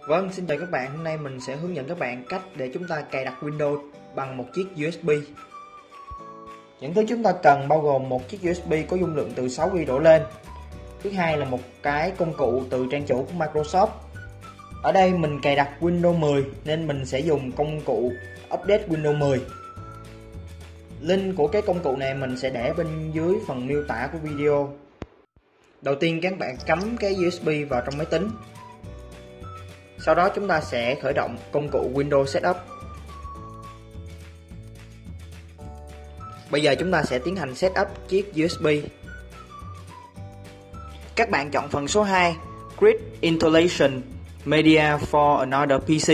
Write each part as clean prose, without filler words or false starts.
Vâng, xin chào các bạn. Hôm nay mình sẽ hướng dẫn các bạn cách để chúng ta cài đặt Windows bằng một chiếc USB. Những thứ chúng ta cần bao gồm một chiếc USB có dung lượng từ 6GB đổ lên. Thứ hai là một cái công cụ từ trang chủ của Microsoft. Ở đây mình cài đặt Windows 10 nên mình sẽ dùng công cụ Update Windows 10. Link của cái công cụ này mình sẽ để bên dưới phần miêu tả của video. Đầu tiên các bạn cắm cái USB vào trong máy tính. Sau đó chúng ta sẽ khởi động công cụ Windows Setup. Bây giờ chúng ta sẽ tiến hành setup chiếc USB. Các bạn chọn phần số 2, Create Installation Media for Another PC.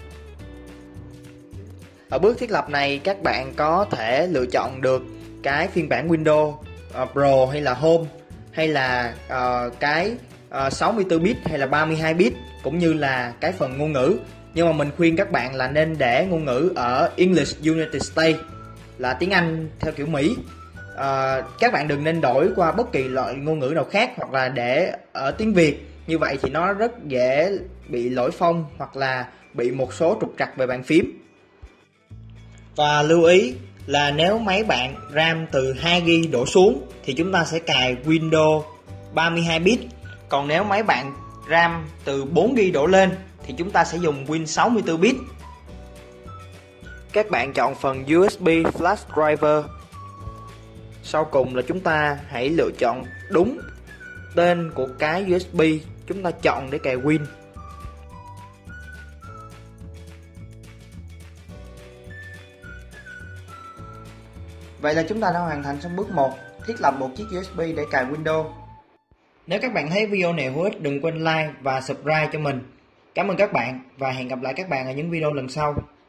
Ở bước thiết lập này các bạn có thể lựa chọn được cái phiên bản Windows Pro hay là Home, hay là cái 64bit hay là 32bit, cũng như là cái phần ngôn ngữ. Nhưng mà mình khuyên các bạn là nên để ngôn ngữ ở English United States, là tiếng Anh theo kiểu Mỹ. Các bạn đừng nên đổi qua bất kỳ loại ngôn ngữ nào khác, hoặc là để ở tiếng Việt. Như vậy thì nó rất dễ bị lỗi phông hoặc là bị một số trục trặc về bàn phím. Và lưu ý là nếu máy bạn RAM từ 2GB đổ xuống thì chúng ta sẽ cài Windows 32bit. Còn nếu máy bạn RAM từ 4GB đổ lên thì chúng ta sẽ dùng Win 64bit. Các bạn chọn phần USB Flash Driver. Sau cùng là chúng ta hãy lựa chọn đúng tên của cái USB chúng ta chọn để cài Win. Vậy là chúng ta đã hoàn thành xong bước 1, thiết lập một chiếc USB để cài Windows. Nếu các bạn thấy video này hữu ích, đừng quên like và subscribe cho mình. Cảm ơn các bạn và hẹn gặp lại các bạn ở những video lần sau.